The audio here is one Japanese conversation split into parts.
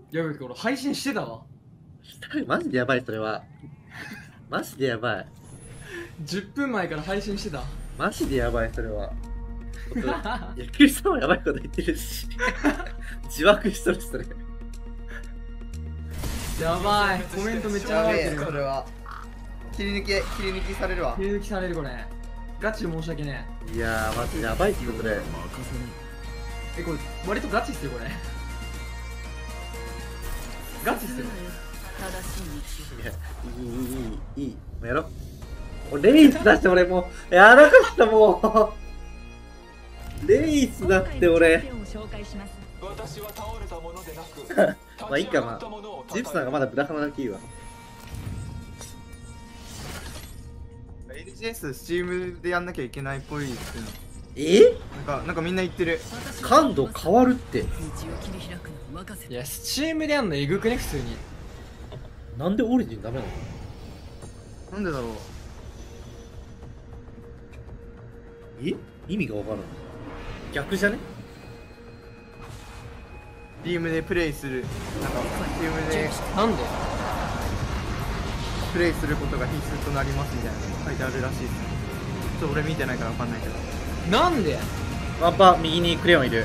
やばい、俺配信してたわ。 マジでやばい、それは。マジでやばい。 10分前から配信してた。 マジでやばい、それは。いや、クリスさんもやばいこと言ってるし。自爆しとるし、それ。 やばい、コメントめっちゃ流れてる。 それは切り抜きされるわ。 切り抜きされるこれ。ガチで申し訳ねいやー、マジでやばいっすよ、それ。 え。これ、割とガチっすよ、これ。ガチっすよ。 いや、いい。もうやろう。レイスだして俺もう、やらなかったもう。レイスだって俺。まあいいか、まあ。ジプさんがまだブラハナだけいいわ。 LGS スチームでやんなきゃいけないっぽいってなんかみんな言ってる。 感度変わるって。 いや、スチームでやんのえぐくね、普通に。 なんでオリジンダメなの？ なんでだろう。 意味がわからん。逆じゃね？ スチームでプレイする。なんかスチームでなんでプレイすることが必須となりますみたいなの書いてあるらしいです。ちょっと俺見てないからわかんないけど。 なんでワンパ右にクレヨンいる。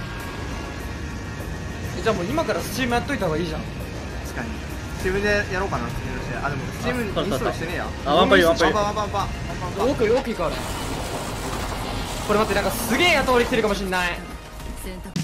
じゃあもう今からスチームやっといた方がいいじゃん。 確かにスチームでやろうかな、スチームとして。あ、でもスチームにインストールしてねえや。 あ、ワンパイワンパイ。 ワンパ奥行くあれ。これ待って、なんかすげえ後追い来てるかもしんない。